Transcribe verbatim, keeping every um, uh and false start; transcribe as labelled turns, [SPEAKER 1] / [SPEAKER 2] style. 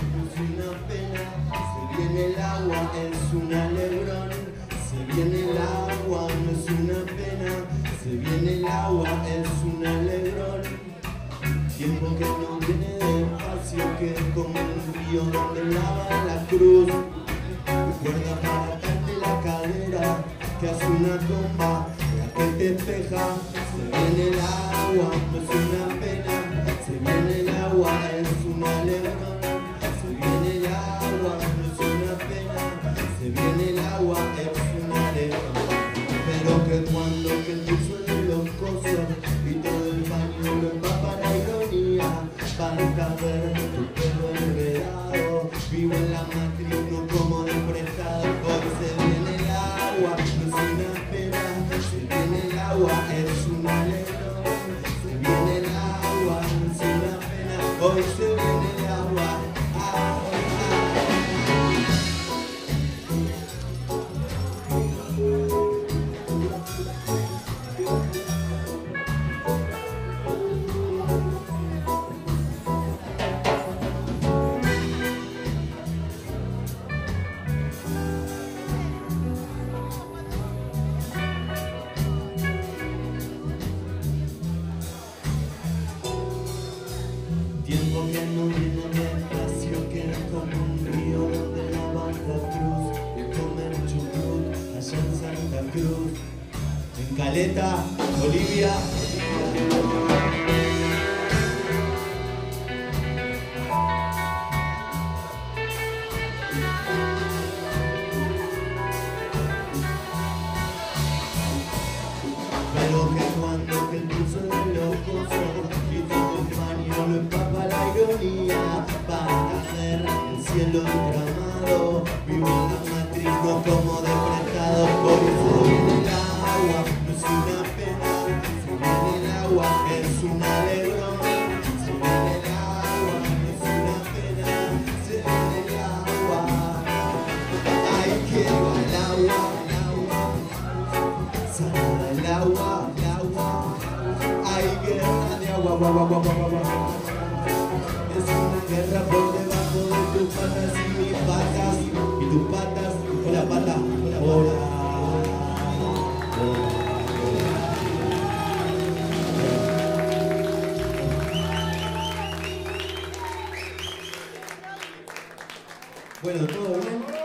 [SPEAKER 1] no es una pena. Se viene el agua, es un alegrón. Se viene el agua, no es una pena. Se viene el agua, es un alegrón. Tiempo que no viene despacio, que es como un río donde lava la cruz. Recuerda para atarte la cadera, que hace una comba, la que te espeja. Se viene el agua, no es una pena. Se viene el agua, es un alegrón. Se viene el agua, no es una pena. Se viene el agua, es un alegrón. Pero que cuando que tú sueles los cosos y todo el baño lo empapa la ironía, para ver tu pelo enredado, vivo en la matriz, no como de prestado. Hoy se viene el agua, no es una pena. Se viene el agua, es un alegrón. Se viene el agua, no es una pena. Hoy se viene el agua. Ah, tiempo que no viene despacio, que es como un río donde la baja cruz y comer chucrut allá en Santa Cruz, en Caleta, Bolivia. Pero que cuando que el pulso de los cosos y todo el baño lo empapa la ironía, para hacer el cielo tramado, vivo en la matriz, no como de prestado. Hoy se viene el agua, no es una pena. Se viene el agua, es un alegrón. Se viene el agua, no es una pena. Se viene el agua. Ay, que va el agua, el agua. Salada el agua, el agua. Hay guerra de agua, agua, agua, agua, agua. Es una guerra por debajo de tus patas y mis patas. Y tus patas, hola pata, hola, hola. Bueno, ¿todo bien?